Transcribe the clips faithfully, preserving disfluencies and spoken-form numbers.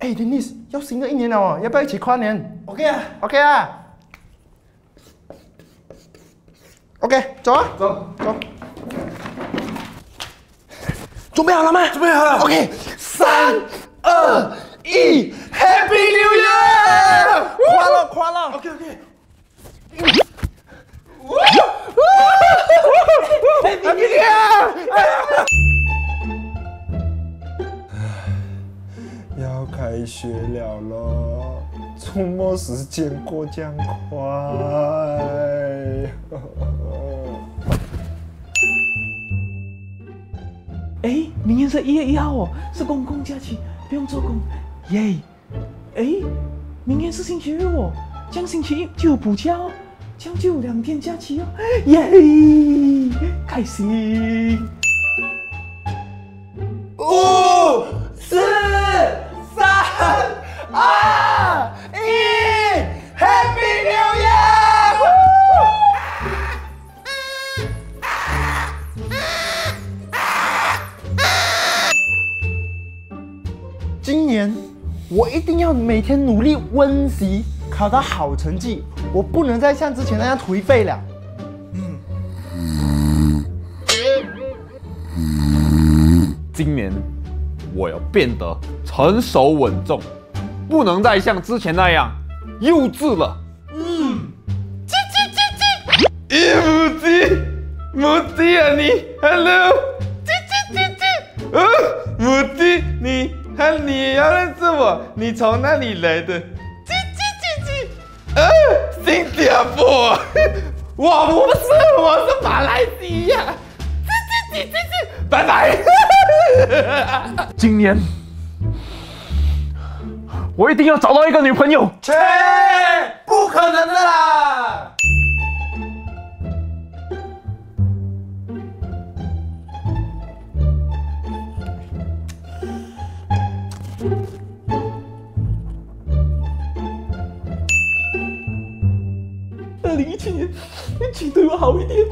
哎 ，Dennis， 要新的一年了哦，要不要一起跨年 ？OK 啊 ，OK 啊 ，OK， 走啊， 走走。准备好了吗？ 准备好了。 OK， 三、二、一 ，Happy New Year！ 跨了，跨了。 OK OK。 Happy New Year！ 要开学了咯，周末时间过这样快。 哎，明天是一月一号哦，是公共假期，不用做工，耶！哎，明天是星期日哦，这样星期一就有补假哦，这样就有两天假期哦，耶！开心！ 五、四、三、二、一 ，Happy New Year！ 今年我一定要每天努力温习，考到好成绩。我不能再像之前那样颓废了。 今年我要变得成熟稳重，不能再像之前那样幼稚了。嗯，叽叽叽叽，咦，母鸡，母鸡啊你 ，Hello， 叽叽叽叽，呃，母鸡，你和你也要认识我，你从哪里来的？叽叽叽叽，呃，新加坡，我不是，我是马来西亚。叽叽叽叽叽，拜拜。今年我一定要找到一个女朋友。 切，不可能的啦！ 二零一七年，请对我好一点。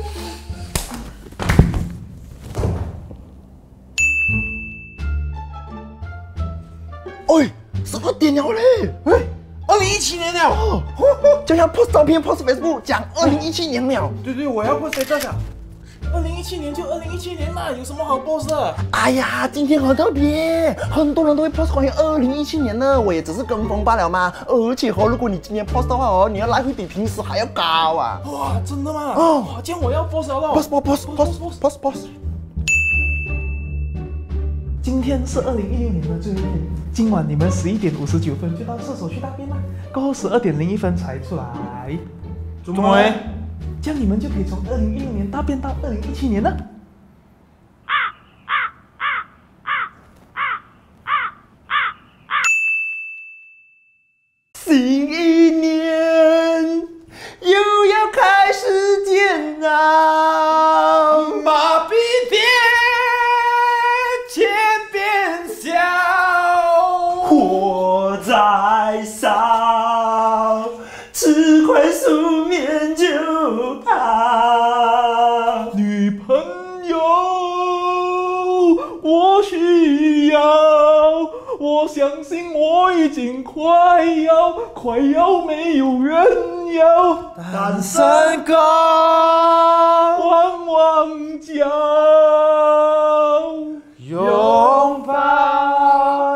喂，十二点了嘞！喂， 二零一七年了。 哦，就要 post 照片 post Facebook 讲二零一七年了。 对对，我要post谁这个？ 二零一七年就二零一七年嘛，有什么好 post 的？ 哎呀，今天很特别，很多人都会 post 关于二零一七年的，我也只是跟风罢了嘛。而且哦，如果你今年 post 的话哦，你的 like 会比平时还要高啊！ 哇，真的吗？ 哦哇，这样我要 post 了咯。 post post post post post post。 今天是二零一六年的最后一天，今晚你们十一点五十九分就到厕所去大便啦，过后十二点零一分才出来。 怎么嘞？ 这样你们就可以从二零一六年大便到二零一七年了。 新一年又要开始煎熬， 马屁天千变小， 火在烧，吃块素面就跑。 女朋友，我需要，我相信我已经快要快要没有人要单身狗， 汪汪叫， 拥抱。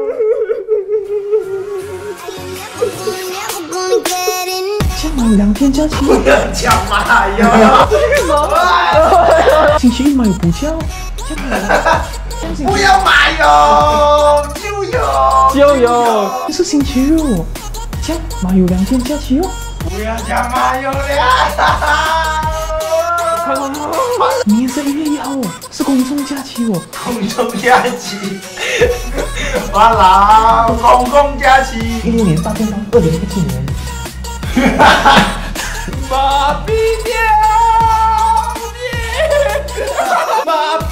这样有两天假期， 不要讲嘛哟！ 星期一嘛有补假哦，这样有不要买哟，就有就有，是星期日哦，这样嘛有两天假期哦。 不要讲嘛有了。 看看看，明天是一月一号哦，是公众假期哦。 公众假期，哇啦，公共假期。 一六年大便到二零一七年。 马屁天，马屁。